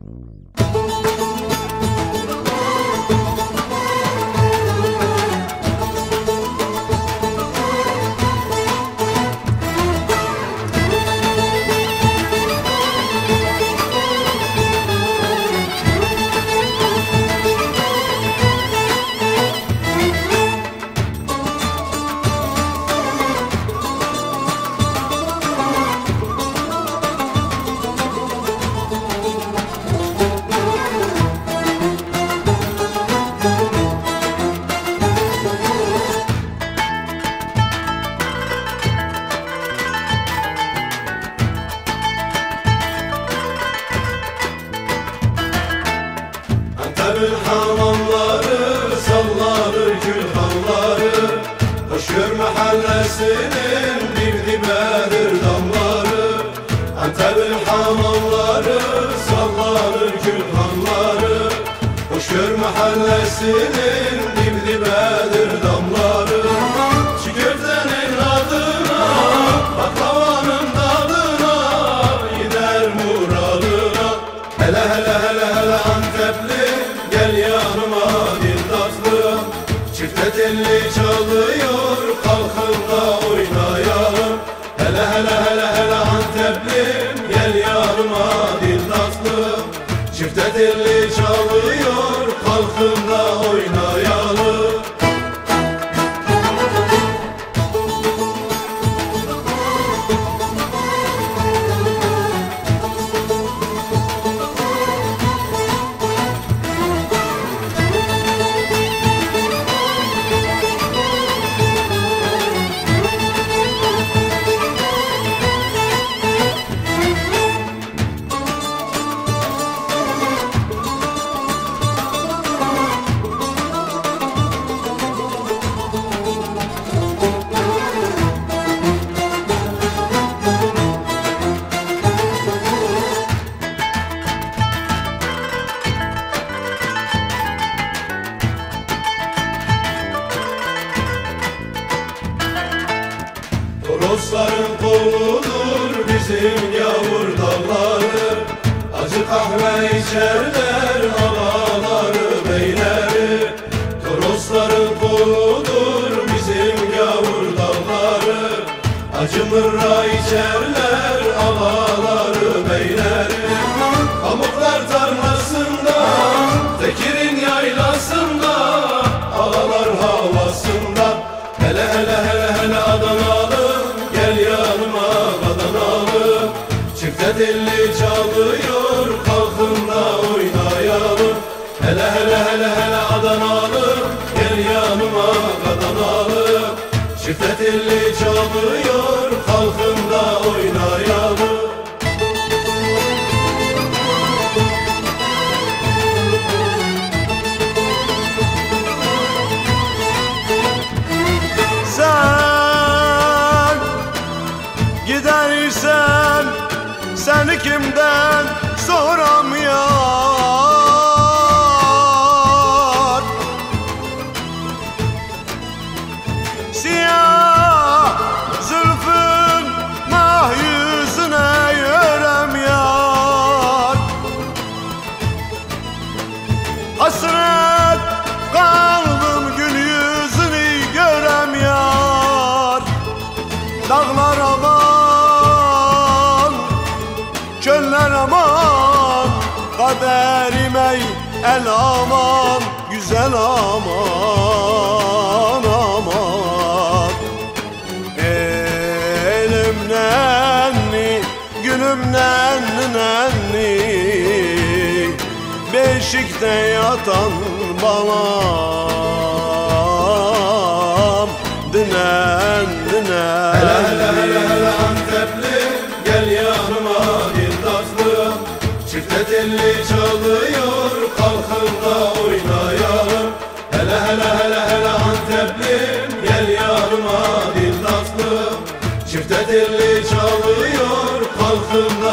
Antep'in hamamları sallanır külhanları, Hoşgör mahallesinin dibdibedir damları. Antep'in hamamları sallanır külhanları, Hoşgör mahallesinin dibdibedir damları. Çiğ köftenin adına, baklavanın tadına, gider muradına. Hele hele hele hele Antepli, gel yanıma dil tatlı. Çifte telli çalıyor, kalkın da oynayalım. Hele hele hele hele Anteplim, gel yanıma dil tatlı. Çifte telli çalıyor, kalkın da oynayalım. Torosların koludur bizim yavur dalları, acı kahve içerler ağaları beyleri. Torosların koludur bizim yavur dalları, acı mırra içerler ağaları beyleri. Pamuklar tarlasında, Tekir'in yaylasında, ağalar havasında. Hele hele hele hele Adanalı, gel yanıma Adanalı. Çifte telli çalıyor, kalkın da oynayalım. Hele hele hele hele Adanalı, gel yanıma Adanalı. Çifte telli çalıyor, kalkın da oynayalım. Gidersen seni kimden soram yar? Siyah zülfün mah yüzüne yörem yar. Hasret kaldım gül yüzünü görem yar. Dağlar aman, çöller aman, kaderime el aman, güzel aman aman. Elim nenni, gülüm nenni nenni, beşikte yatan balam, dinen dinen. Hele hele hele hele Antepli, gel yanıma dil tatlı. Çifte telli çalıyor, kalkın da oynayalım. Hele hele hele hele Anteplim, gel yanıma dil tatlı. Çifte telli çalıyor, kalkın da